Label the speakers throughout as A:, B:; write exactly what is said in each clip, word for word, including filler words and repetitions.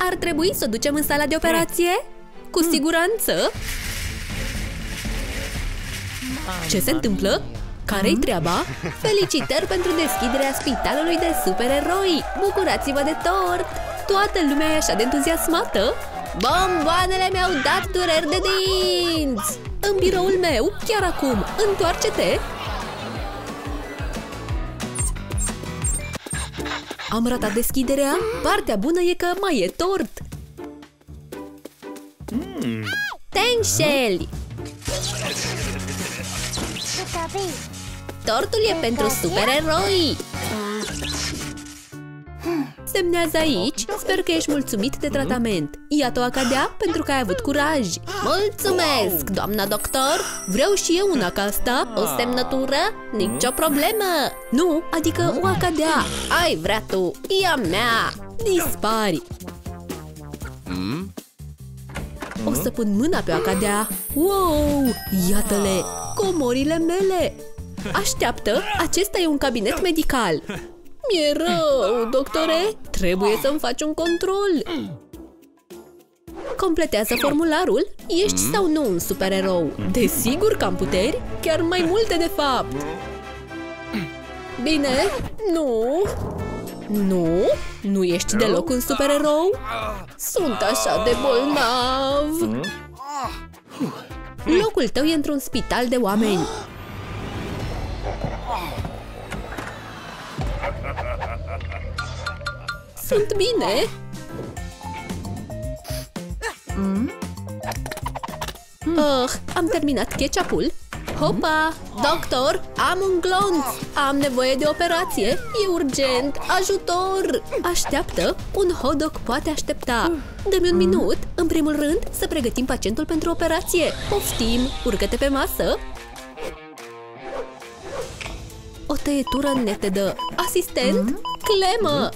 A: Ar trebui să o ducem în sala de operație? Cu siguranță! Ce se întâmplă? Care-i treaba? Felicitări pentru deschiderea spitalului de supereroi! Bucurați-vă de tort! Toată lumea e așa de entuziasmată! Bomboanele mi-au dat dureri de dinți! În biroul meu, chiar acum! Întoarce-te! Am ratat deschiderea? Partea bună e că mai e tort! Te înșeli! Tortul e pentru supereroi! Semnează aici. Sper că ești mulțumit de tratament. Iată o acadea pentru că ai avut curaj. Mulțumesc, doamna doctor! Vreau și eu una ca asta. O semnătură? Nicio problemă! Nu, adică o acadea. Ai vrea tu, e a mea! Dispari! O să pun mâna pe acadea. Wow! Iată-le! Comorile mele! Așteaptă, acesta e un cabinet medical. Mi-e rău, doctore! Trebuie să-mi faci un control! Completează formularul. Ești sau nu un supererou? Desigur că am puteri, chiar mai multe de fapt! Bine, nu... Nu? Nu ești deloc un supererou? Sunt așa de bolnav! Locul tău e într-un spital de oameni. Sunt bine! Oh, am terminat ketchupul. Hopa! Doctor, am un glonț! Am nevoie de operație! E urgent! Ajutor! Așteaptă! Un hot dog poate aștepta! Dă-mi un minut! În primul rând, să pregătim pacientul pentru operație! Poftim! Urcă-te pe masă! O tăietură netedă! Asistent! Clemă!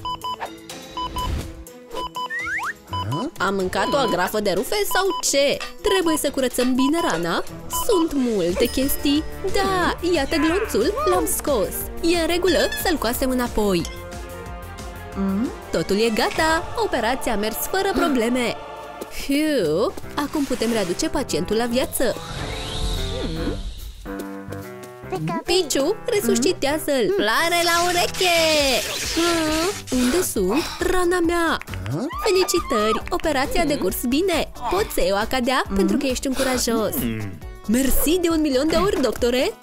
A: Am mâncat o agrafă de rufe sau ce? Trebuie să curățăm bine rana? Sunt multe chestii. Da, iată glonțul, l-am scos. E în regulă să-l coasem înapoi. Totul e gata. Operația a mers fără probleme. Fiu, acum putem readuce pacientul la viață. Piciu, resuscitează-l! Floare la ureche! Ah, unde sunt? Rana mea! Felicitări! Operația a decurs bine! Poți să iei o acadea pentru că ești un curajos! Mersi de un milion de ori, doctore!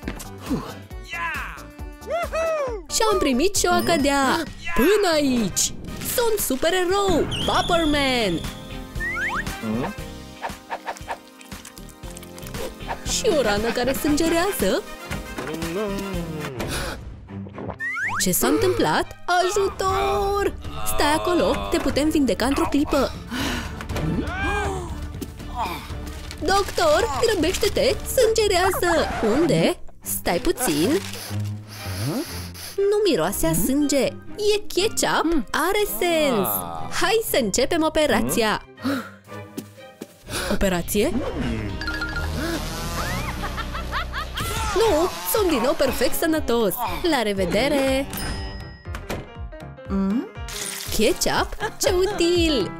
A: Și-am primit și o acadea! Până aici! Sunt supererou! Paperman! Și o rană care sângerează? Ce s-a întâmplat? Ajutor! Stai acolo, te putem vindeca într-o clipă. Doctor, grăbește-te, sângerează! Unde? Stai puțin. Nu miroase a sânge. E ketchup? Are sens. Hai să începem operația. Operație? Nu, sunt din nou perfect sănătos. La revedere! Mm? Ketchup? Ce util!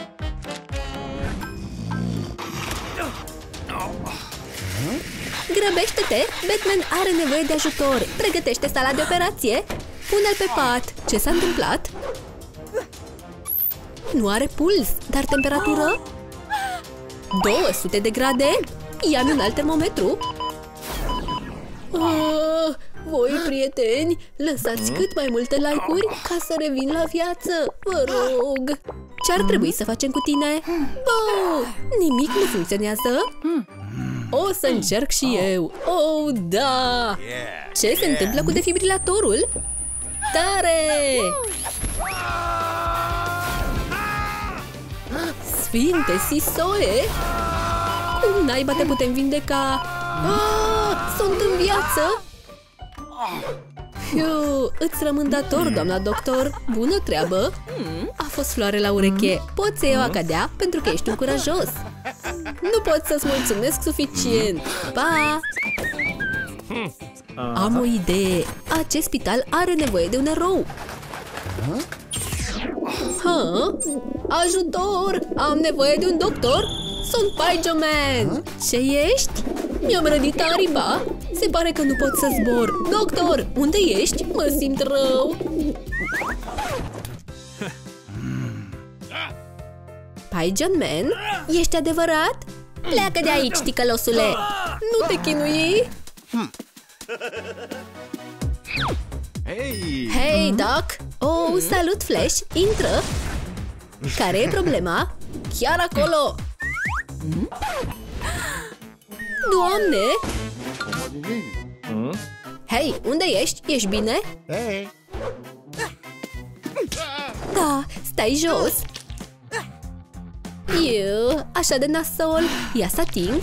A: Grăbește-te! Batman are nevoie de ajutor. Pregătește sala de operație. Pune-l pe pat. Ce s-a întâmplat? Nu are puls, dar temperatură? două sute de grade? Ia-mi un alt termometru. Oh, voi, prieteni, lăsați cât mai multe like-uri ca să revin la viață, vă rog. Ce ar trebui să facem cu tine? Oh, nimic nu funcționează? O să încerc și eu. Oh, da! Ce se întâmplă cu defibrilatorul? Tare! Sfinte Sisoie! Cum naiba te putem vindeca? Ah, sunt în viață! Fiu, îți rămân dator, doamna doctor. Bună treabă! A fost floare la ureche. Poți să iei o acadea pentru că ești un curajos. Nu pot să-ți mulțumesc suficient. Pa! Am o idee. Acest spital are nevoie de un erou. Ha? Ajutor! Am nevoie de un doctor! Sunt Paijoman! Ce ești? Mi-am rănit aripa! Se pare că nu pot să zbor! Doctor! Unde ești? Mă simt rău! Paijoman? Ești adevărat? Pleacă de aici, ticălosule! Nu te chinui!
B: Hei!
A: Hei, Doc! Oh, salut, Flash! Intră! Care e problema? Chiar acolo! Doamne! Hei, unde ești? Ești bine?
B: Hei!
A: Da, stai jos! Eu, așa de nasol! Ia să ating!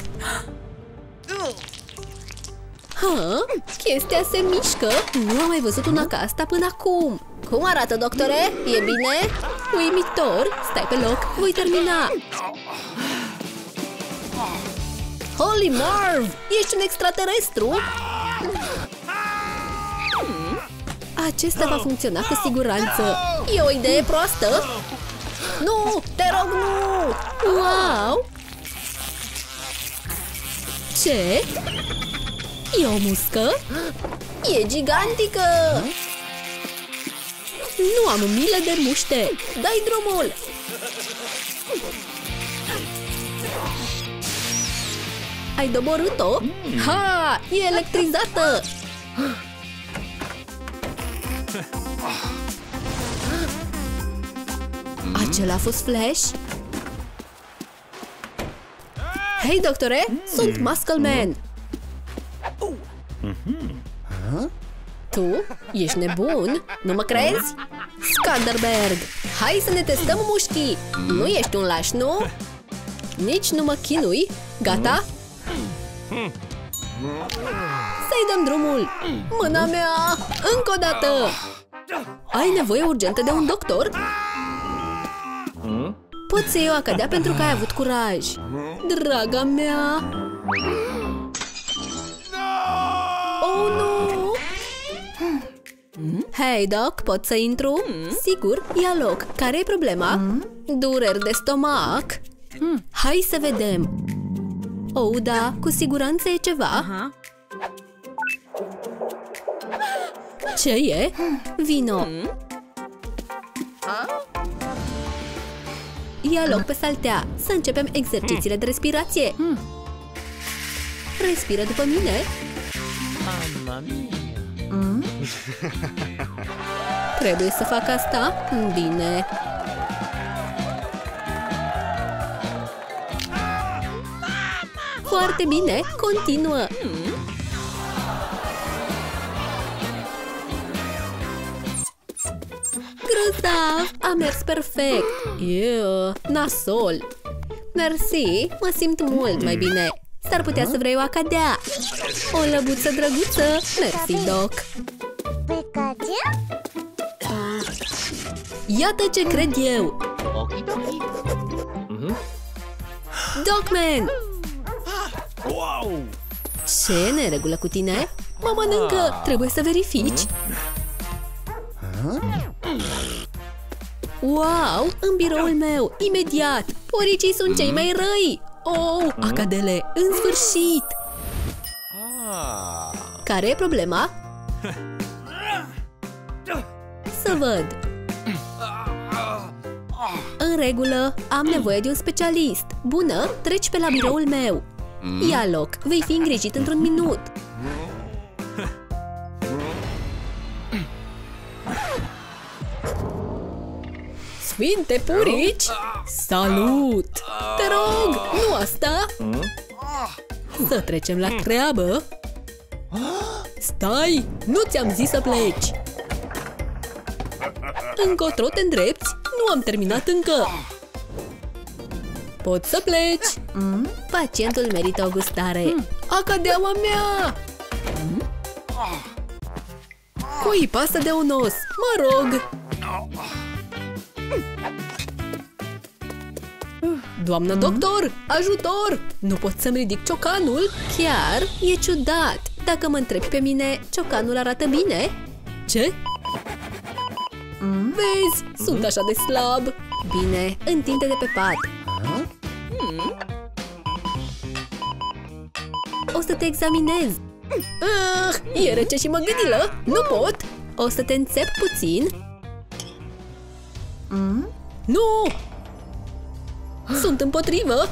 A: Ha? Chestia se mișcă! Nu am mai văzut una ca asta până acum! Cum arată, doctore? E bine? Uimitor! Stai pe loc, voi termina! Holy Marv! Ești un extraterestru? Acesta va funcționa cu siguranță! E o idee proastă? Nu! Te rog, nu! Wow! Ce? E o muscă? E gigantică! Nu am milă de muște! Dai drumul! Ai doborât-o? Ha! E electrizată! Acela a fost Flash? Hei, doctore! Sunt Muscle Man! Tu? Ești nebun? Nu mă crezi? Skanderberg! Hai să ne testăm mușchii! Nu ești un laș, nu? Nici nu mă chinui? Gata? Să-i dăm drumul! Mâna mea! Încă o dată! Ai nevoie urgentă de un doctor? Pot să iau a cădea pentru că ai avut curaj. Draga mea! Oh, nu! Hei, Doc, pot să intru? Sigur, ia loc. Care-i problema? Dureri de stomac? Hai să vedem. Oh, da, cu siguranță e ceva. Ce e? Vino. Ia loc pe saltea. Să începem exercițiile de respirație. Respiră după mine.
B: Mamma mia!
A: Trebuie să fac asta? Bine. Foarte bine, continuă. Grozav, a mers perfect. Eu, nasol. Mersi, mă simt mult mai bine. S-ar putea să vrei o acadea. O lăbuță drăguță. Mersi, Doc. Iată ce cred eu. Docman!
B: Wow!
A: Ce e neregulă cu tine? Mă mănâncă! Trebuie să verifici. Wow! În biroul meu! Imediat! Poricii sunt cei mai răi! Oh! Acadele! În sfârșit! Care e problema? Să văd! În regulă! Am nevoie de un specialist! Bună! Treci pe la biroul meu! Ia loc! Vei fi îngrijit într-un minut! Sfinte purici! Salut! Te rog! Nu asta! Să trecem la treabă! Stai! Nu ți-am zis să pleci! Încotro te îndrepți? Nu am terminat încă! Poți să pleci! Pacientul merită o gustare! Acadeaua mea! Cui pasă de un os? Mă rog! Doamnă doctor, ajutor! Nu pot să-mi ridic ciocanul? Chiar? E ciudat! Dacă mă întrebi pe mine, ciocanul arată bine? Ce? Vezi, sunt așa de slab. Bine, întinde-te pe pat. O să te examinez. Ah, e rece și mă gâdilă. Nu pot. O să te înțep puțin. Nu! Sunt împotrivă.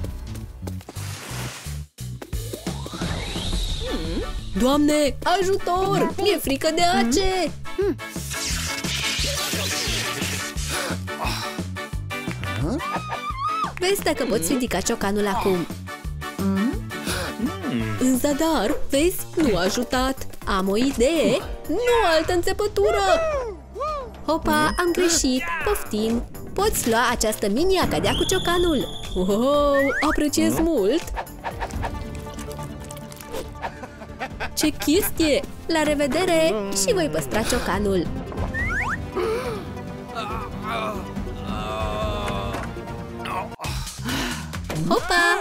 A: Doamne, ajutor! Mi-e frică de ace! Vezi dacă poți ridica ciocanul acum. În zadar, vezi, nu a ajutat. Am o idee. Nu altă înțepătură. Hopa, am greșit. Poftim. Poți lua această mini-acadea cu ciocanul. Wow, apreciez mult. Ce chestie! La revedere! Și voi păstra ciocanul. Hopa!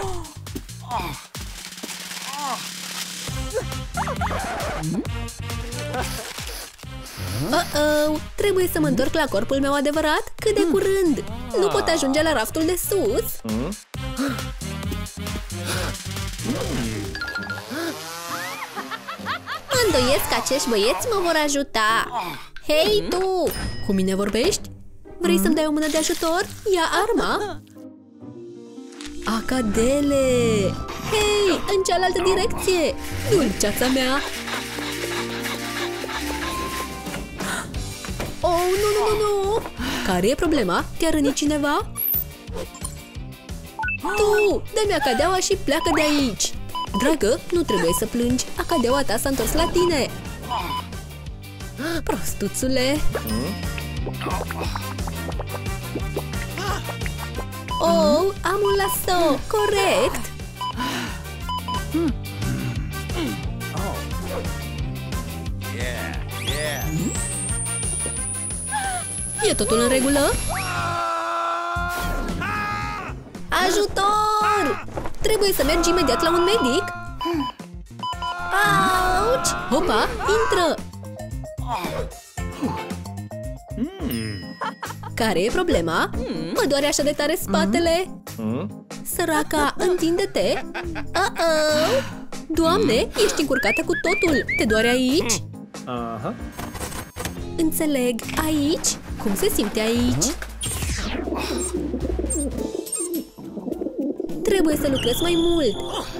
A: Uh-oh! Trebuie să mă întorc la corpul meu adevărat cât de curând. Nu pot ajunge la raftul de sus. Mă îndoiesc că acești băieți mă vor ajuta. Hei, tu! Cu mine vorbești? Vrei să-mi dai o mână de ajutor? Ia arma! Acadele! Hei, în cealaltă direcție! Dulceața mea! Oh, nu, nu, nu, nu! Care e problema? Te-a rănit cineva? Tu! Dă-mi acadeaua și pleacă de aici! Dragă, nu trebuie să plângi. Acadeaua ta s-a întors la tine. Prostuțule! Oh, am un lasso! Corect! E totul în regulă? Ajutor! Trebuie să mergi imediat la un medic? Auci! Hopa, intră! Care e problema? Mă doare așa de tare spatele. Săraca, întinde-te. Uh-oh! Doamne, ești încurcată cu totul. Te doare aici? Înțeleg. Aici? Cum se simte aici? Trebuie să lucrez mai mult.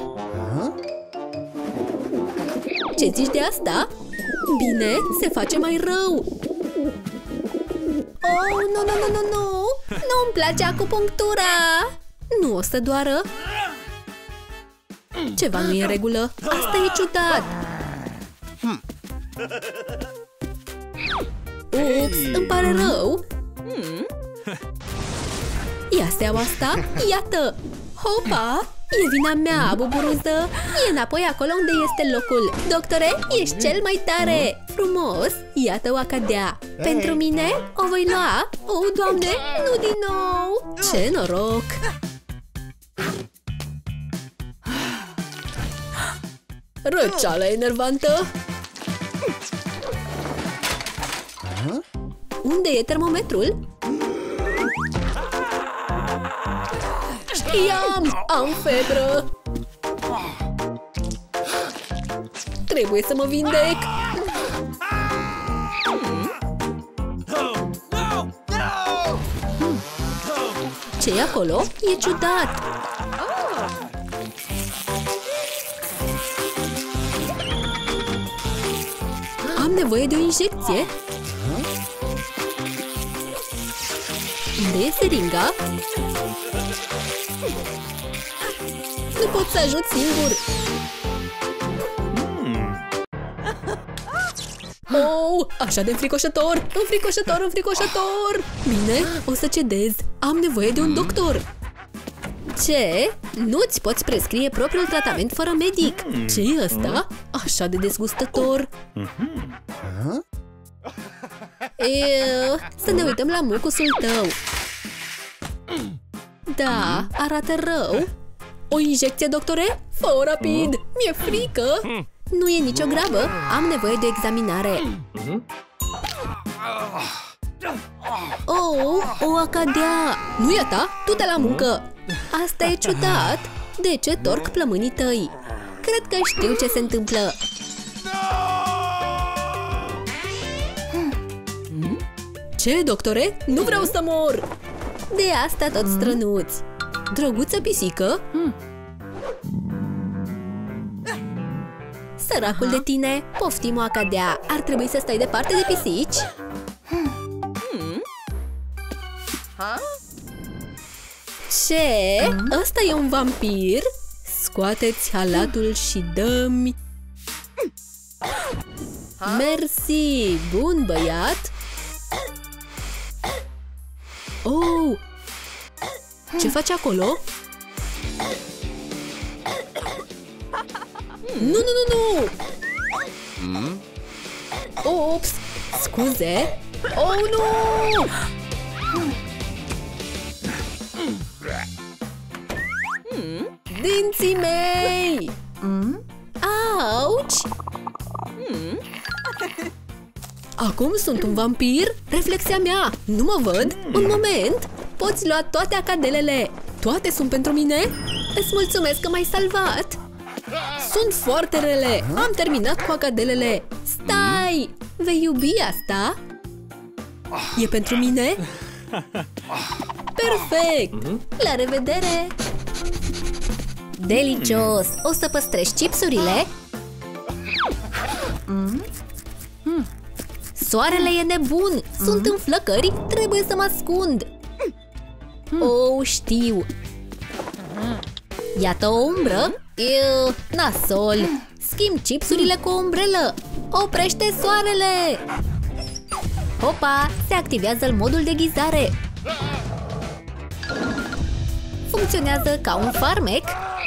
A: Ce zici de asta? Bine, se face mai rău. Oh, nu, nu, nu, nu, nu! Nu-mi place acupunctura! Nu o să doară? Ceva nu e în regulă. Asta e ciudat. Ups, îmi pare rău. Ia steaua asta, iată! Hopa! E vina mea, buburuză! E înapoi acolo unde este locul. Doctore, ești cel mai tare! Frumos! Iată o acadea. Pentru mine o voi lua. Oh, Doamne, nu din nou! Ce noroc! Răceala enervantă! Unde e termometrul? Știam! Am febră! Trebuie să mă vindec! Ce-i acolo? E ciudat! Am nevoie de o injecție? Unde e seringa? Nu pot să ajut singur! Oh, așa de înfricoșător! Înfricoșător, înfricoșător! Bine, o să cedez. Am nevoie de un doctor. Ce? Nu-ți poți prescrie propriul tratament fără medic. Ce-i ăsta? Așa de dezgustător. Eu, să ne uităm la mucusul tău. Da, arată rău. O injecție, doctore? Fă-o rapid! Mi-e frică! Nu e nicio grabă, am nevoie de examinare. Oh, o acadea! Nu-i a ta? Du-te la muncă! Asta e ciudat! De ce torc plămânii tăi? Cred că știu ce se întâmplă! Ce, doctore? Nu vreau să mor! De asta tot strănuți! Drăguță pisică? Săracul de tine! Poftim o acadea! Ar trebui să stai departe de pisici? Ce? Ăsta e un vampir? Scoateți halatul și dă-mi! Mersi! Bun băiat! Oh! Ce faci acolo? Nu, nu, nu, nu! Ops! Scuze! Oh, nu! Dinții mei! Auci! Acum sunt un vampir? Reflexia mea! Nu mă văd? Un moment! Poți lua toate acadelele! Toate sunt pentru mine? Îți mulțumesc că m-ai salvat! Sunt foarte rele! Am terminat cu acadelele! Stai! Vei iubi asta? E pentru mine? Perfect! La revedere! Delicios! O să păstrezi chipsurile? Soarele e nebun! Sunt în flăcări, trebuie să mă ascund! Oh, știu! Iată o umbră! Iu, nasol! Schimb chipsurile cu o umbrelă! Oprește soarele! Hopa! Se activează modul de ghizare! Funcționează ca un farmec!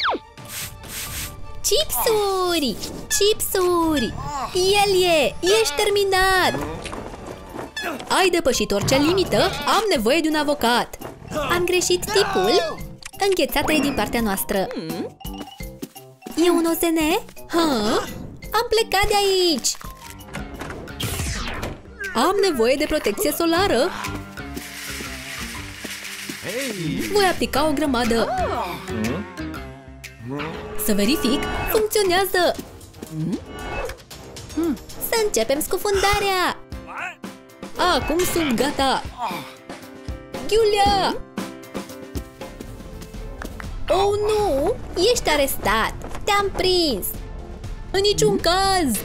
A: Chipsuri! Chipsuri! El e! Ești terminat! Ai depășit orice limită? Am nevoie de un avocat! Am greșit tipul? Înghețata e din partea noastră! E un O Z N? Ha? Am plecat de aici! Am nevoie de protecție solară! Voi aplica o grămadă! Să verific! Funcționează! Să începem scufundarea! Acum sunt gata! Giulia! Oh, nu! Ești arestat! Te-am prins! În niciun caz!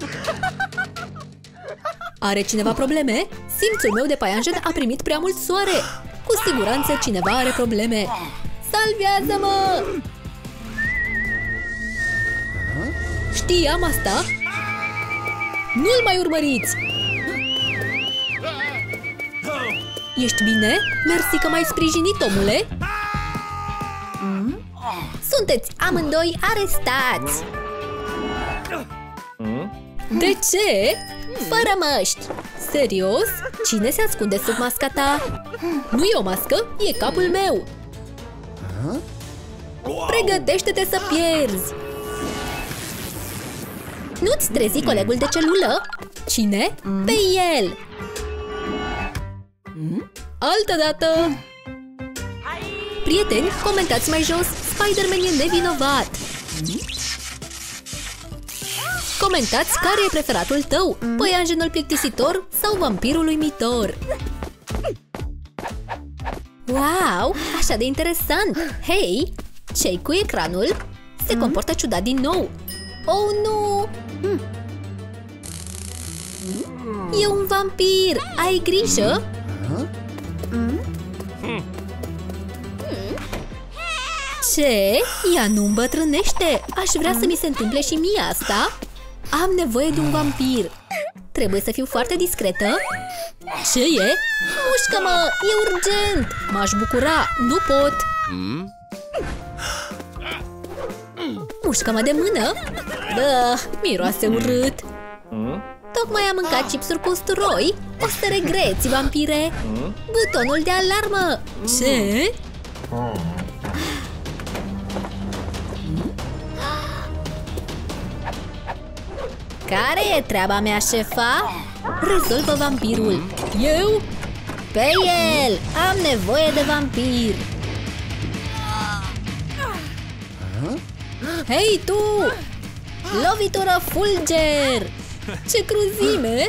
A: Are cineva probleme? Simțul meu de paianjen a primit prea mult soare! Cu siguranță cineva are probleme! Salvează-mă! Știam asta? Nu-l mai urmăriți! Ești bine? Mersi că m-ai sprijinit, omule! Sunteți amândoi arestați! De ce? Fără măști! Serios? Cine se ascunde sub masca ta? Nu e o mască, e capul meu! Pregătește-te să pierzi! Nu-ți trezi colegul de celulă? Cine? Pe el! Altădată! Prieteni, comentați mai jos! Spider-Man e nevinovat! Comentați care e preferatul tău, păianjenul plictisitor sau vampirul uimitor? Wow, așa de interesant! Hei, ce-i cu ecranul? Se comportă ciudat din nou! Oh, nu! E un vampir! Ai grijă? Ce? Ea nu îmbătrânește! Aș vrea să mi se întâmple și mie asta! Am nevoie de un vampir! Trebuie să fiu foarte discretă! Ce e? Mușcă-mă! E urgent! M-aș bucura! Nu pot! Mușcă-mă de mână! Bă, miroase urât! Tocmai am mâncat chipsuri cu usturoi! O să regreți, vampire! Butonul de alarmă! Ce? Care e treaba mea, șefa? Rezolvă vampirul! Eu? Pe el! Am nevoie de vampir! Hei, tu! Lovitură fulger! Ce cruzime!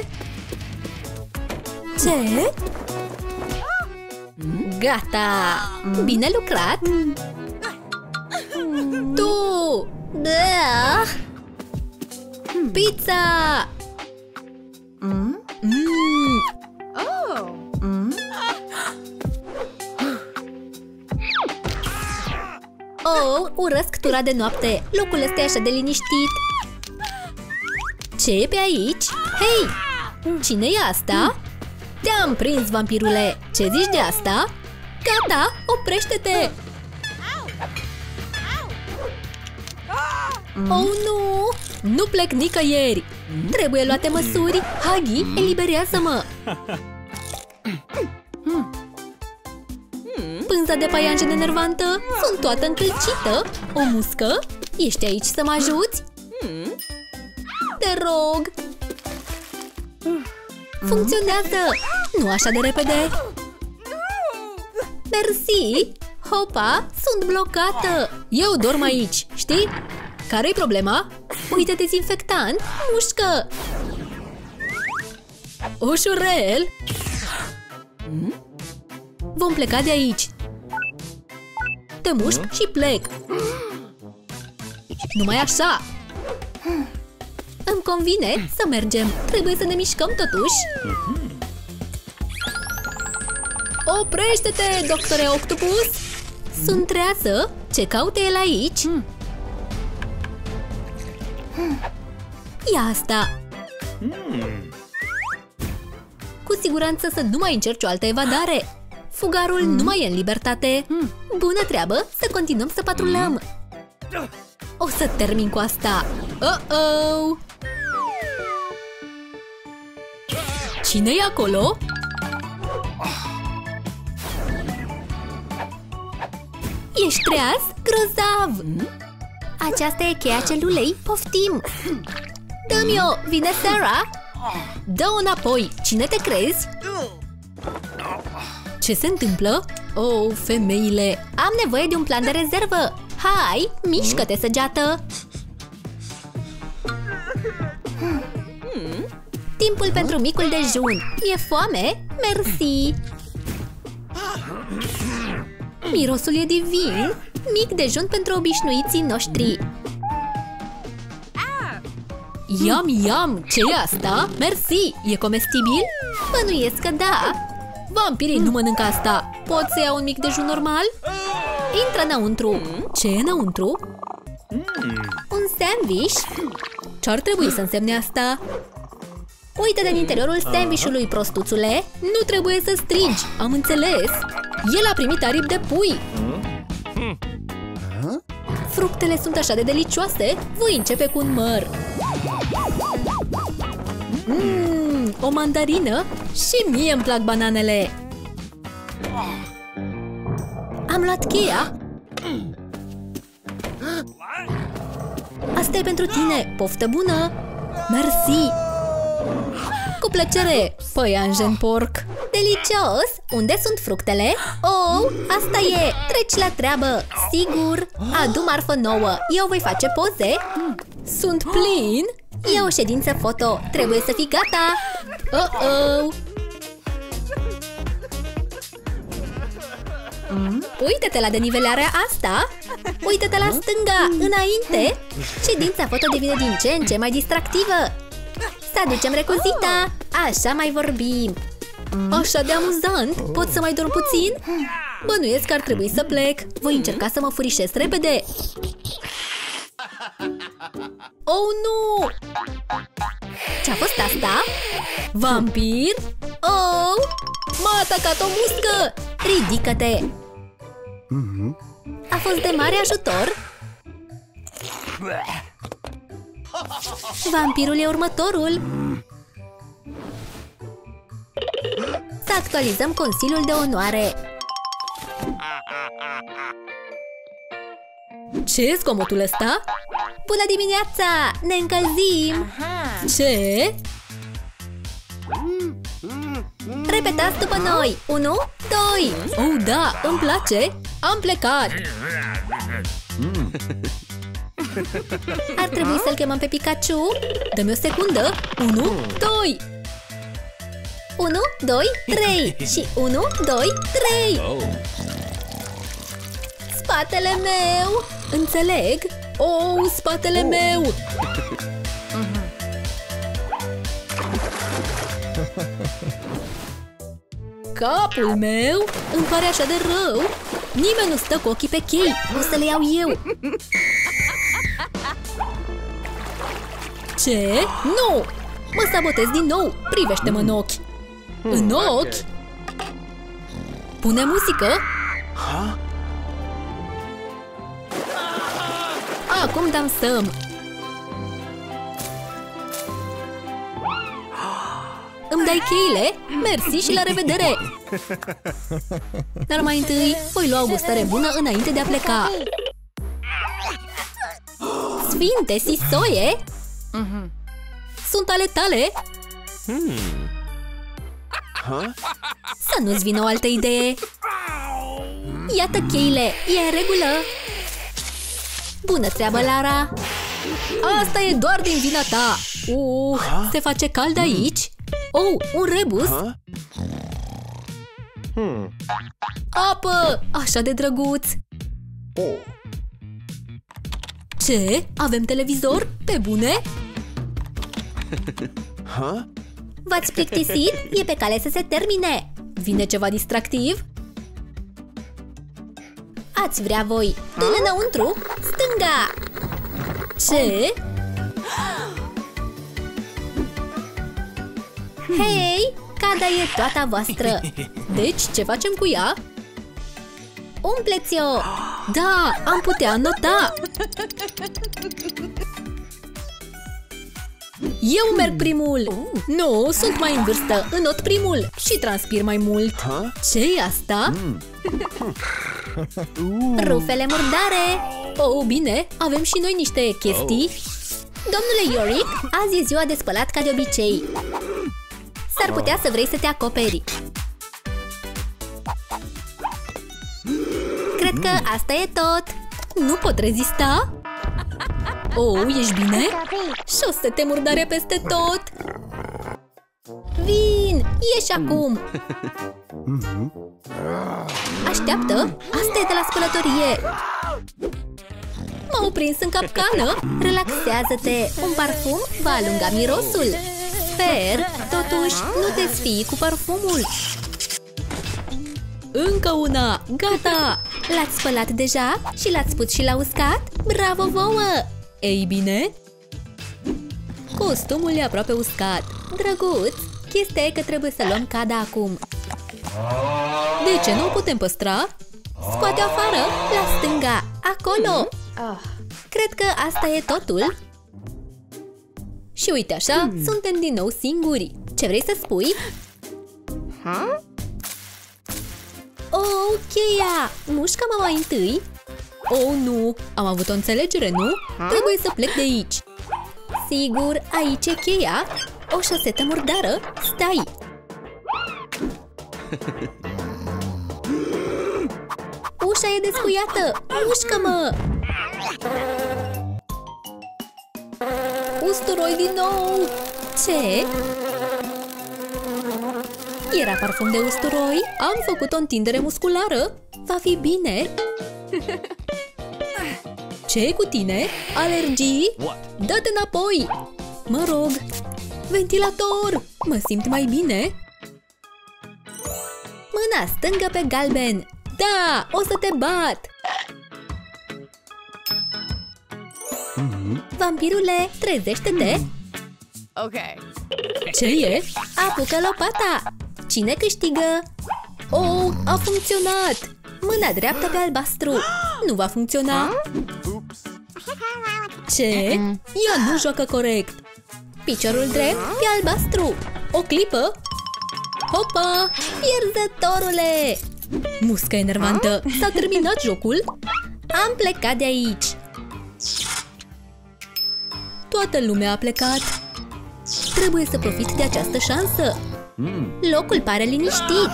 A: Ce? Gata! Bine lucrat! Tu! Da! Pizza! Mm. Oh! Mm. Oh, urăsc tura de noapte. Locul este așa de liniștit. Ce e pe aici? Hei! Cine e asta? Te-am prins, vampirule! Ce zici de asta? Gata! Oprește-te! Oh, nu! Nu plec nicăieri! Trebuie luate măsuri! Huggy, eliberează-mă! Pânza de paianjen enervantă! Sunt toată încălcită! O muscă? Ești aici să mă ajuți? Te rog! Funcționează! Nu așa de repede! Mersi! Hopa! Sunt blocată! Eu dorm aici, știi? Care-i problema? Uite, dezinfectant! Mușcă! Ușurel! Vom pleca de aici! Te mușc și plec! Numai așa! Îmi convine să mergem! Trebuie să ne mișcăm totuși! Oprește-te, doctore Octopus! Sunt trează? Ce caute el aici? Ia asta! Cu siguranță să nu mai încerci o altă evadare! Fugarul nu mai e în libertate! Bună treabă! Să continuăm să patrulăm! O să termin cu asta! Oh-oh! Cine e acolo? Ești treaz? Grozav! Aceasta e cheia celulei, poftim! Dă-mi-o! Vine Sarah? Dă-o înapoi! Cine te crezi? Ce se întâmplă? Oh, femeile! Am nevoie de un plan de rezervă! Hai, mișcă-te, săgeată! Timpul pentru micul dejun! E foame? Mersi! Mirosul e divin! Mic dejun pentru obișnuiții noștri! Iam, iam! Ce e asta? Mersi! E comestibil? Bănuiesc că da! Vampirii nu mănâncă asta! Pot să iau un mic dejun normal? Intră înăuntru! Ce e înăuntru? Un sandwich? Ce-ar trebui să însemne asta? Uite-te în interiorul sandwich-ului, prostuțule! Nu trebuie să strigi! Am înțeles! El a primit aripi de pui! Fructele sunt așa de delicioase! Voi începe cu un măr! Mmm, o mandarină? Și mie îmi plac bananele! Am luat cheia! Asta e pentru tine! Poftă bună! Mersi! Cu plăcere! Păianjen porc! Delicios! Unde sunt fructele? Oh, asta e! Treci la treabă! Sigur! Adu marfă nouă! Eu voi face poze! Sunt plin! E o ședință foto! Trebuie să fii gata! Oh-oh! Uită-te la denivelarea asta! Uită-te la stânga! Înainte! Ședința foto devine din ce în ce mai distractivă! Să aducem recuzita! Așa mai vorbim! Așa de amuzant! Pot să mai dorm puțin? Bănuiesc că ar trebui să plec! Voi încerca să mă furișez repede! Oh, nu! Ce-a fost asta? Vampir? Oh! M-a atacat o muscă! Ridică-te! A fost de mare ajutor? Vampirul e următorul! Să actualizăm Consiliul de Onoare! Ce e zgomotul ăsta? Bună dimineața! Ne încălzim! Ce? Repetăm! Stați după noi! Unu, doi! Oh, da, îmi place! Am plecat! Ar trebui să-l chemăm pe Pikachu? Dă-mi o secundă! Unu, doi! Unu, doi, trei! Și unu, doi, trei! Spatele meu! Înțeleg! Oh, spatele meu! Capul meu! Îmi pare așa de rău! Nimeni nu stă cu ochii pe chei! O să le iau eu! Ce? Nu! Mă sabotez din nou! Privește-mă în ochi! În ochi? Pune muzică! Acum dansăm! Îmi dai cheile? Mersi și la revedere! Dar mai întâi voi lua o gustare bună înainte de a pleca. Sfinte Sisoie! Sunt ale tale? Să nu-ți vină o altă idee! Iată cheile! E în regulă! Bună treabă, Lara! Asta e doar din vina ta! Uh, se face cald aici? Oh, un rebus! Apă! Așa de drăguț! Ce? Avem televizor? Pe bune? V-ați plictisit? E pe cale să se termine! Vine ceva distractiv? Ați vrea voi! Du-l înăuntru! Stânga! Ce? Hei! Cada e toată voastră! Deci, ce facem cu ea? Umpleți-o! Da! Am putea nota! Eu merg primul! Nu, sunt mai în vârstă! Înot primul! Și transpir mai mult! Ce-i asta? Rufele murdare! Oh, bine! Avem și noi niște chestii! Domnule Yorick, azi e ziua de spălat ca de obicei! S-ar putea să vrei să te acoperi! Cred că asta e tot! Nu pot rezista! Oh, ești bine? Șosete murdare peste tot! Vin! Ieși acum! Așteaptă! Asta e de la spălătorie! M-au prins în capcană! Relaxează-te! Un parfum va alunga mirosul! Sper! Totuși, nu te sfii cu parfumul! Încă una! Gata! L-ați spălat deja? Și l-ați pus și la uscat? Bravo vouă! Ei bine? Costumul e aproape uscat. Drăguț! Chestia e că trebuie să luăm cada acum. De ce nu o putem păstra? Scoate afară, la stânga, acolo! Cred că asta e totul. Și uite așa, suntem din nou singuri. Ce vrei să spui? Oh, cheia! Mușcă-mă mai întâi. Oh, nu! Am avut o înțelegere, nu? Trebuie să plec de aici. Sigur, aici e cheia? O șosetă murdară? Stai! Ușa e descuiată! Mușcă-mă! Usturoi din nou! Ce? Era parfum de usturoi? Am făcut o întindere musculară? Va fi bine? Ce-i cu tine? Alergii? Dă-te înapoi! Mă rog! Ventilator! Mă simt mai bine? Mâna stângă pe galben! Da! O să te bat! Vampirule, trezește-te!
C: Ok.
A: Ce e? Apucă lopata! Cine câștigă? Oh, a funcționat! Mâna dreaptă pe albastru! Nu va funcționa? Ce? Ea nu joacă corect! Piciorul drept pe albastru! O clipă! Hopa! Pierzătorule! Muscă enervantă! S-a terminat jocul? Am plecat de aici! Toată lumea a plecat! Trebuie să profit de această șansă! Locul pare liniștit.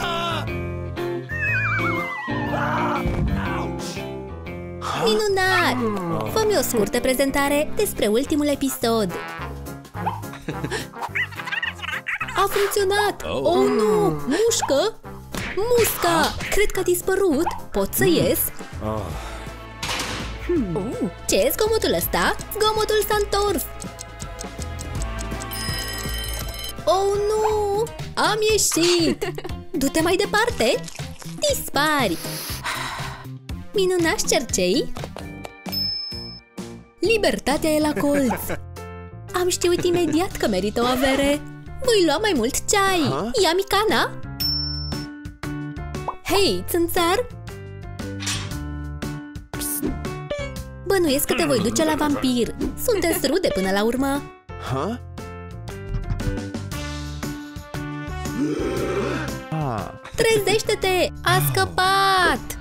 A: Minunat! Fă-mi o scurtă prezentare despre ultimul episod. A funcționat! Oh, nu! Mușcă! Musca! Cred că a dispărut. Pot să ies? Hmm. Ce e zgomotul ăsta? Zgomotul s-a întors! Oh, nu! Am ieșit! Du-te mai departe! Dispari! Minunați cercei! Libertatea e la colț! Am știut imediat că merită o avere! Voi lua mai mult ceai! Ia micana! Hei, țânțar! Bănuiesc că te voi duce la vampir! Sunteți rude până la urmă! Trezește-te! A scăpat!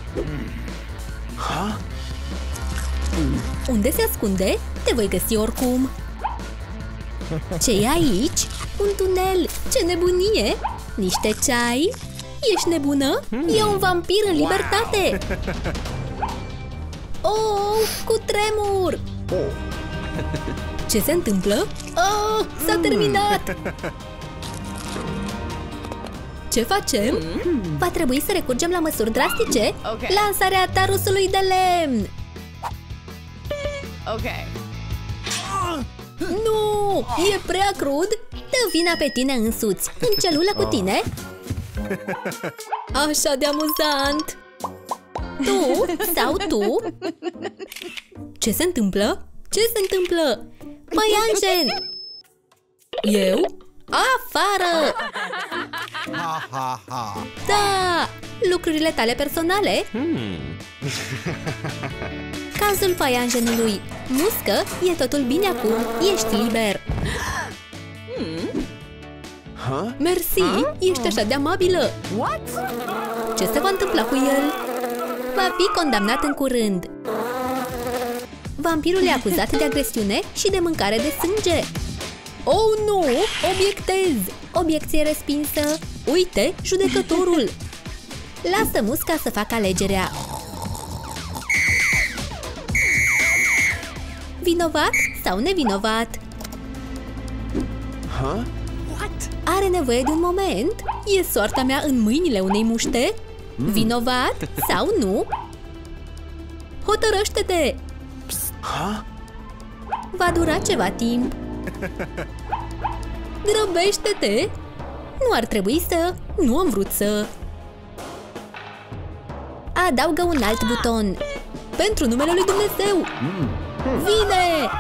A: Unde se ascunde? Te voi găsi oricum! Ce e aici? Un tunel! Ce nebunie! Niște ceai? Ești nebună? E un vampir în libertate! Oh, cu tremur! Ce se întâmplă? Oh, s-a terminat! Ce facem? Va trebui să recurgem la măsuri drastice? Okay. Lansarea tarusului de lemn! Ok. Nu! E prea crud? Dă vina pe tine însuți! În celulă cu tine? Așa de amuzant! Tu? Sau tu? Ce se întâmplă? Ce se întâmplă? Păianjen! Eu? Afară! Da! Lucrurile tale personale? Cazul paianjenului. Muscă, e totul bine acum. Ești liber. Mersi, ești așa de amabilă. Ce se va întâmpla cu el? Va fi condamnat în curând. Vampirul e acuzat de agresiune și de mâncare de sânge. Oh, nu! Obiectez! Obiecție respinsă! Uite, judecătorul! Lasă musca să facă alegerea. Vinovat sau nevinovat?
B: Huh?
A: Are nevoie de un moment? E soarta mea în mâinile unei muște? Vinovat sau nu? Hotărăște-te! Va dura ceva timp. Grăbește-te! Nu ar trebui să... Nu am vrut să... Adaugă un alt buton. Pentru numele lui Dumnezeu! Vine!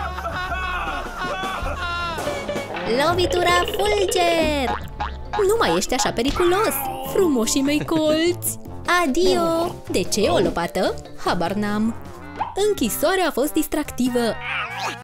A: Lovitura fulger! Nu mai ești așa periculos! Frumoșii mei colți! Adio! De ce e o lopată? Habar n-am! Închisoarea a fost distractivă!